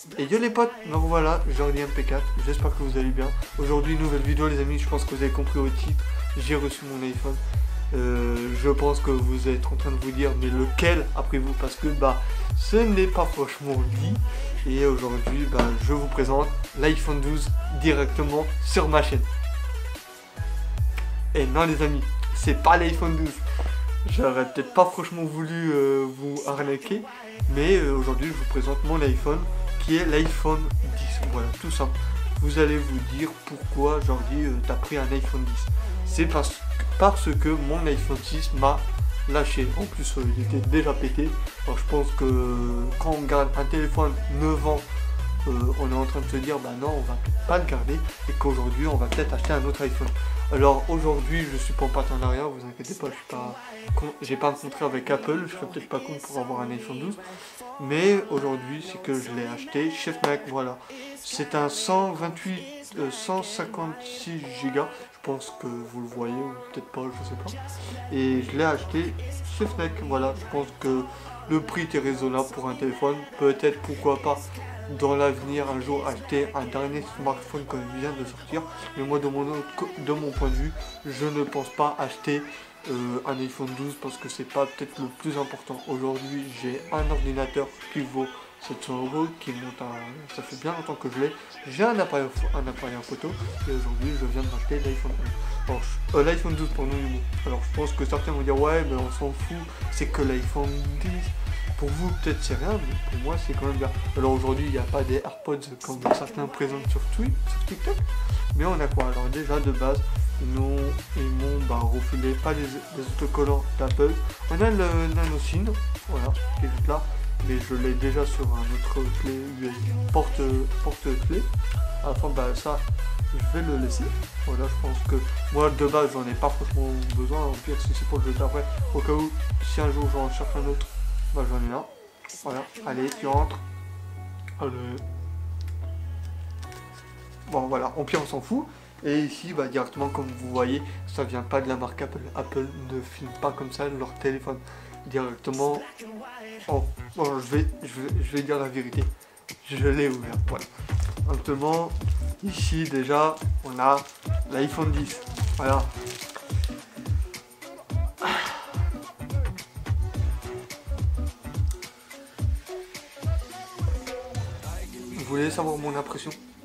Et yo les potes, donc voilà, Jordi MP4, j'espère que vous allez bien. Aujourd'hui, nouvelle vidéo les amis, je pense que vous avez compris au titre, j'ai reçu mon iPhone. Je pense que vous êtes en train de vous dire, mais lequel après vous, parce que ce n'est pas franchement dit. Et aujourd'hui, je vous présente l'iPhone 12 directement sur ma chaîne. Et non les amis, c'est pas l'iPhone 12. J'aurais peut-être pas franchement voulu vous arnaquer, mais aujourd'hui je vous présente mon iPhone qui est l'iPhone 10. Voilà, tout simple. Vous allez vous dire pourquoi Jordi t'as pris un iPhone 10. C'est parce que mon iPhone 6 m'a lâché. En plus il était déjà pété. Alors je pense que quand on garde un téléphone 9 ans, on est en train de se dire non, on va peut-être pas le garder et qu'aujourd'hui on va peut-être acheter un autre iPhone. Alors aujourd'hui je suis pas en partenariat, vous inquiétez pas, j'ai pas un contrat avec Apple, je serais peut-être pas con pour avoir un iPhone 12, mais aujourd'hui c'est que je l'ai acheté chez Fnac. Voilà, c'est un 128 156 Go, je pense que vous le voyez ou peut-être pas, je sais pas, et je l'ai acheté chez Fnac. Voilà, je pense que le prix était raisonnable pour un téléphone. Peut-être pourquoi pas dans l'avenir un jour acheter un dernier smartphone comme il vient de sortir, mais moi de mon point de vue je ne pense pas acheter un iPhone 12 parce que c'est pas peut-être le plus important. Aujourd'hui j'ai un ordinateur qui vaut 700 €, qui monte à... ça fait bien longtemps que je l'ai, j'ai un appareil en photo et aujourd'hui je viens de m'acheter l'iPhone 11. L'iPhone 12 pour nous. Alors je pense que certains vont dire ouais mais on s'en fout, c'est que l'iPhone 10. Pour vous peut-être c'est rien, mais pour moi c'est quand même bien. Alors aujourd'hui il n'y a pas des AirPods comme certains présentent sur TikTok, mais on a quoi? Alors déjà de base ils m'ont refilé pas les autocollants d'Apple. On a le Nano SIM, voilà, qui est juste là, mais je l'ai déjà sur un autre clé USB, porte-clé. Enfin ça je vais le laisser. Voilà, je pense que moi de base j'en ai pas franchement besoin, au pire si c'est pour le jeter après, au cas où si un jour j'en cherche un autre. J'en ai là, voilà, allez, tu rentres. Allez. Bon, voilà, au pire, on s'en fout. Et ici, directement, comme vous voyez, ça vient pas de la marque Apple. Apple ne filme pas comme ça leur téléphone. Directement, je vais dire la vérité. Je l'ai ouvert, voilà. Actuellement, ici, déjà, on a l'iPhone 10. Voilà. Vous voulez savoir mon impression?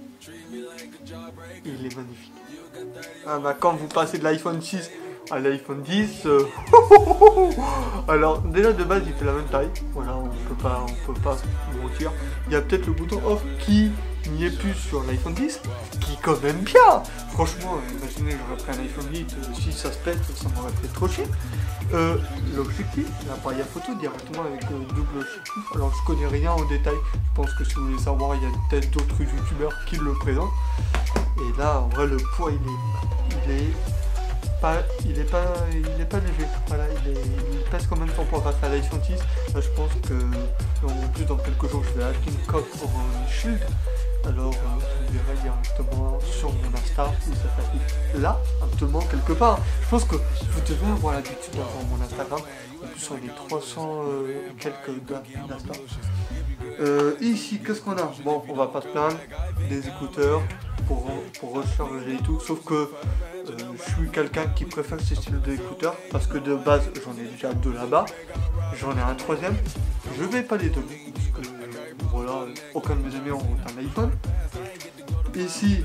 Il est magnifique. Quand vous passez de l'iPhone 6 à l'iPhone 10, alors déjà de base il fait la même taille. Voilà, on peut pas mentir. Il y a peut-être le bouton off qui n'y est plus sur l'iPhone 10, qui est quand même bien. Franchement, imaginez j'aurais pris un iPhone 8, si ça se pète, ça m'aurait fait trop chier. L'objectif, l'appareil à photo directement avec double objectif. Alors je connais rien en détail, je pense que si vous voulez savoir, il y a peut-être d'autres youtubeurs qui le présentent. Et là, en vrai, le poids il est pas léger. Voilà, il pèse quand même son poids face à l'iPhone 6. Là, je pense que en plus dans quelques jours, je vais acheter une coque pour un shield. Alors, vous verrez directement sur mon Insta où ça s'affiche là, actuellement quelque part. Je pense que vous devez avoir l'habitude d'avoir mon Instagram. En plus, on est 300 quelques d'Insta. Ici, qu'est-ce qu'on a? Bon, on va pas se plaindre, des écouteurs pour recharger et tout. Sauf que je suis quelqu'un qui préfère ce style d'écouteurs parce que de base, j'en ai déjà deux là-bas. J'en ai un troisième. Je vais pas les donner parce que voilà, aucun de mes amis ont un iPhone. Ici,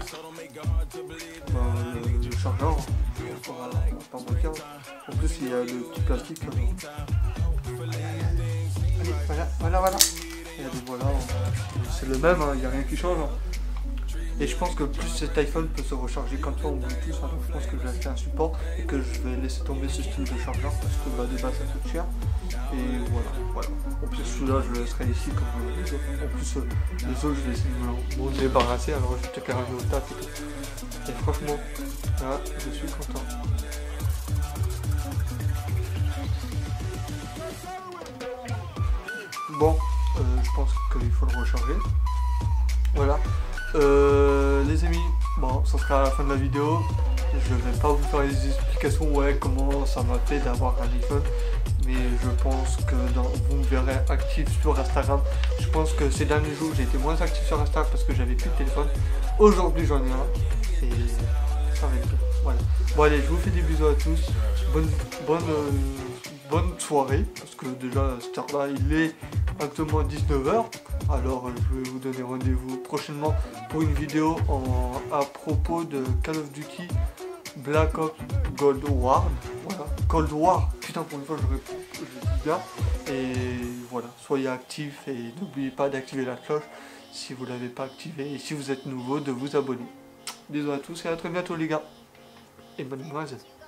le chargeur, on va pas mentir. En plus, il y a le petit plastique. Allez, voilà. Et voilà, c'est le même, il n'y a rien qui change. Et je pense que plus cet iPhone peut se recharger comme ça en Bluetooth, donc je pense que je vais acheter un support et que je vais laisser tomber ce style de chargeur parce que de base ça coûte cher. Et voilà. En plus celui-là je le laisserai ici comme les autres. En plus les autres je vais essayer de m'en débarrasser, alors je vais peut-être les ramener au taf et tout. Et franchement, là je suis content. Bon, je pense qu'il faut le recharger. Voilà. Les amis, bon, ça sera à la fin de la vidéo. Je vais pas vous faire les explications, comment ça m'a fait d'avoir un iPhone, mais je pense que vous me verrez actif sur Instagram. Je pense que ces derniers jours j'ai été moins actif sur Instagram parce que j'avais plus de téléphone. Aujourd'hui j'en ai un et ça va être bien. Voilà. Bon allez, je vous fais des bisous à tous. Bonne soirée, parce que déjà à cette heure-là il est actuellement 19h. Alors je vais vous donner rendez-vous prochainement pour une vidéo à propos de Call of Duty Black Ops Cold War. Voilà, Cold War, putain pour une fois je dis bien. Et voilà, soyez actifs et n'oubliez pas d'activer la cloche si vous ne l'avez pas activé. Et si vous êtes nouveau, de vous abonner. Bisous à tous et à très bientôt les gars. Et bonne nuit.